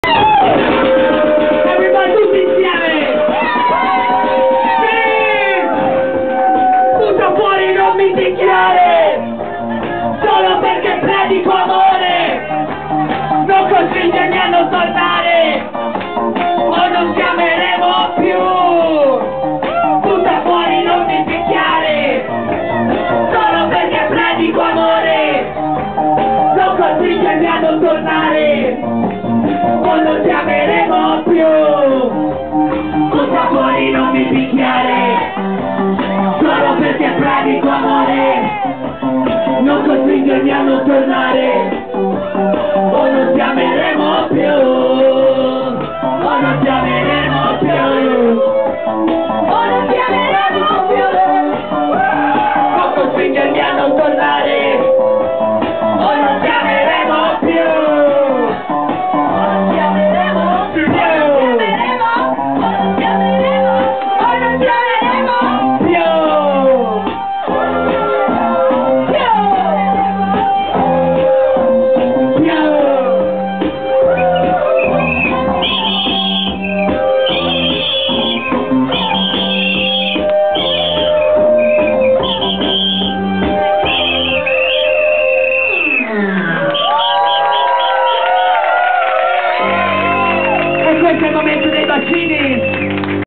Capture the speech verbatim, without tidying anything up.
Everybody tutti insieme! Sì! Butta fuori, non mi picchiare! Solo perché predico amore! Non costringermi a non tornare! O non ci ameremo più! Butta fuori, non mi picchiare! Solo perché predico amore! Non costringermi a non tornare! O non ci ameremo più. Butta fuori, non mi picchiare, solo perché predico amore. Non costringermi a non tornare, o non ci ameremo più, o non ci ameremo più.